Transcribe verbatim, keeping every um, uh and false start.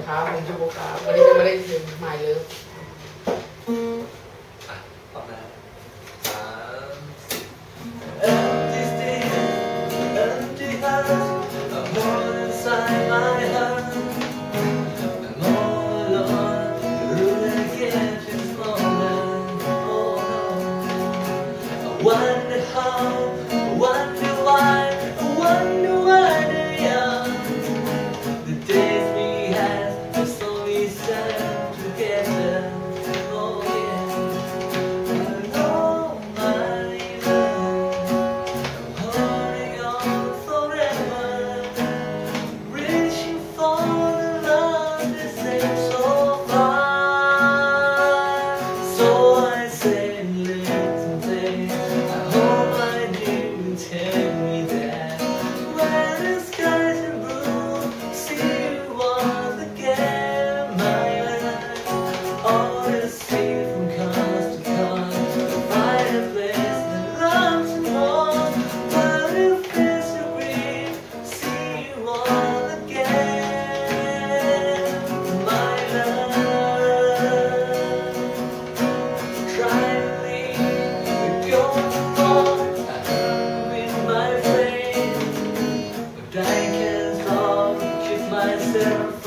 ครับผมชื่อโบครับวันนี้จะมาเล่นเพลงMy Love อ่ะพร้อมนะสาม Empty stairs, empty house, a hole inside my heart. And oh Lord, who I get is falling. Oh no, I wonder how, I wonder why, I wonder why the young. The days we had were so we stand together. Oh yeah, I know my love. Holding on forever, reaching for the love that seems so far. So I say, listen, babe, I hope I do tell me that when the skies are blue, see you once again, my life. All the sea from coast to coast, find a place that loves you more. But if it's a grief, see you all again, my love. Try to leave, but go on. I have in my brain, but I can't stop, keep myself